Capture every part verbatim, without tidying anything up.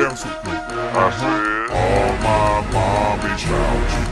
cancel. I said, all my mommies found you.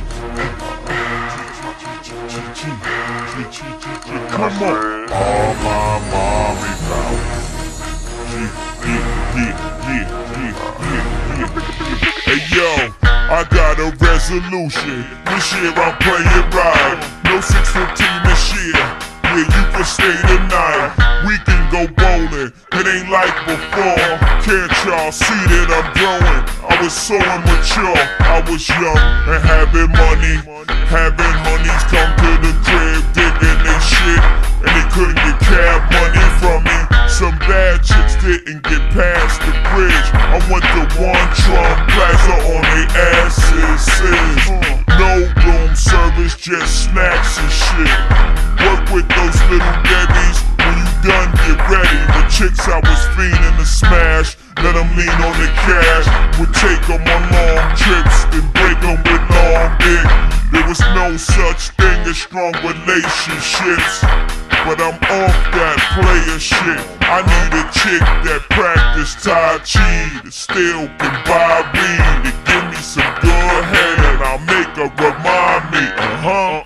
Come on. All my mommy found you. Yeah, yeah, yeah, yeah, yeah, yeah. Hey yo, I got a resolution. This year I'm playing right. No six fifteen this year. Yeah, you can stay tonight. We can go bowling. It ain't like before. Can't y'all see that I'm growing? I was so immature. I was young and having money. Having honeys come to the crib, digging their shit, and they couldn't get cab money from me. Some bad chicks didn't get past the bridge. I went to One Trump Plaza on they asses. No room service, just snacks and shit. Work with those little Debbies. When you done, get ready. The chicks I was fiending to smash, let them lean on the cash. Would take them on long trips, then break them with long dick. There was no such thing as strong relationships, but I'm off that player shit. I need a chick that practice Tai Chi, that still can buy weed, to give me some good head, and I'll make her remind me, uh-huh.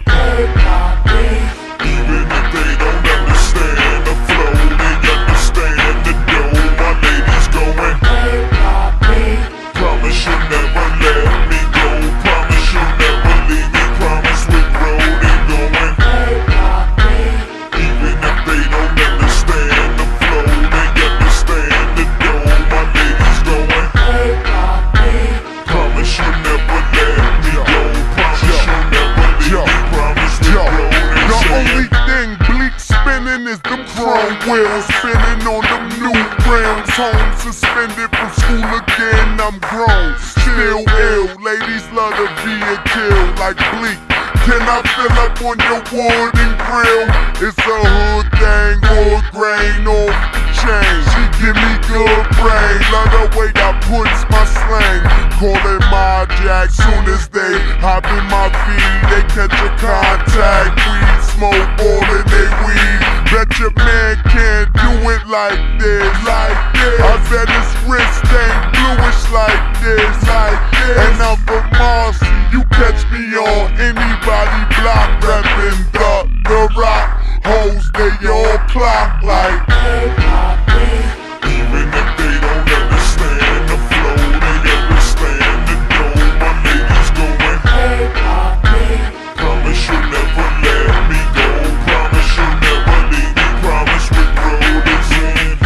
Even if they don't understand the flow, they understand the dough. My lady's going, promise you'll never let me go. Promise you'll never leave me. Promise with road and going. Even if they don't understand the flow, they understand the dough. My lady's going, promise you'll never let me go. Promise you'll never leave me. Promise with road and the only thing bleak spinning is them chrome wheels, spinning on them new rims. Home suspended from school again, I'm grown, still ill. Ladies love to be a kill like bleak. Can I fill up on your wood and grill? It's a hood thing, wood grain off the chain. She give me good brain, love the way that puts my slang. Call it my jack, soon as they hop in my feed, they catch a contact. Weed smoke, all in they weed. Bet your man can't do it like this, like this. I bet his wrist ain't bluish like this, like this. And I'm from Marcy, you catch me on anybody block, reppin' the, the rock. Hoes, they all clock like. Even if they don't understand the flow, they understand the dough. My lady's going, promise you'll never let me go. Promise you'll never leave me. Promise with road is in.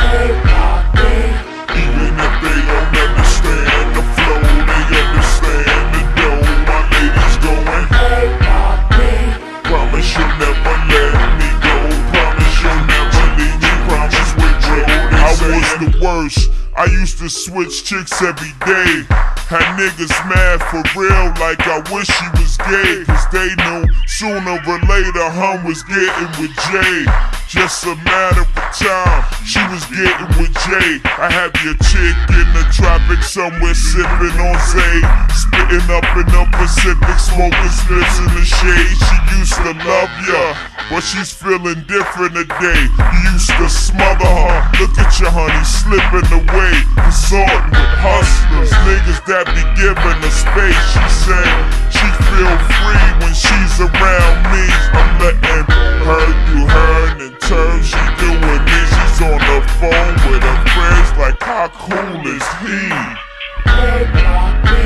Even if they don't understand the flow, they understand the dough. My lady's going, promise you'll never let me go. Promise you'll never leave me. Promise with road is in. I was the worst. I used to switch chicks every day. Had niggas mad for real, like I wish she was gay. Cause they knew sooner or later Hum was getting with Jay. Just a matter of time, she was getting with Jay. I have your chick in the tropics somewhere sipping on Zay, spitting up in the Pacific, smoking spliffs in the shade. She used to love ya, but she's feeling different today. You used to smother her, look at your honey slipping away, consorting with hustlers, niggas that be giving her space. She said she feel free when she's around me. I'm letting her do her, and in turn she doing me. She's on the phone with her friends like how cool is he?